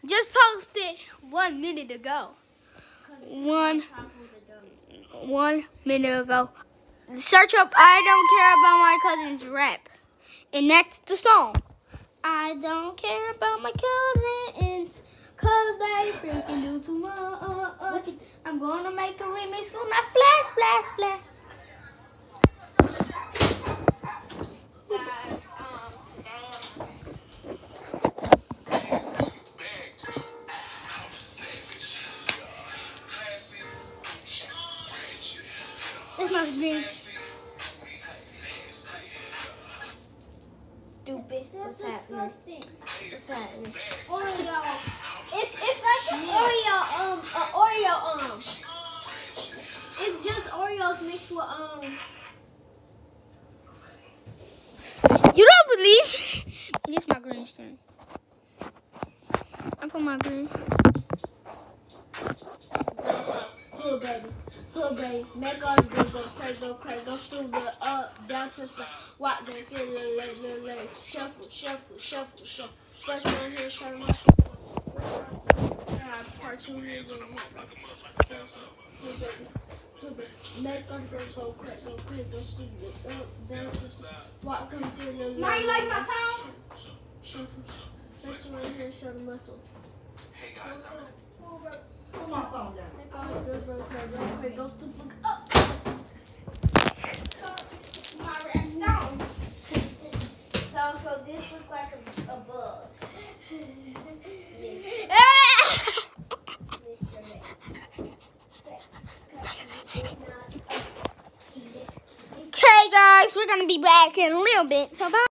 just posted 1 minute ago. 1 minute ago. Search up I Don't Care About My Cousin's rap. And that's the song. I don't care about my cousins, cause they freaking do too much. I'm gonna make a remix, gonna splash, splash, splash. This must be stupid. What's happening? What's happening? Oreo. It's like an Oreo It's just Oreos mixed with You don't believe? This is my green screen. I put my green. Hood baby, make all the girls go crazy, go stupid, up, down to the side, walk, then feel little leg, shuffle, splash my head, shut my part 2 here, hood baby, make all the girls go crazy, go stupid, up, down to the side, walk, then feel little leg. Now you like my song? Shuffle, splash my head, shut the muscle. Hey guys, Put my phone down. Make all the girls go crazy, go stupid, up. So this looks like a bug. Okay, guys, we're gonna be back in a little bit. So bye.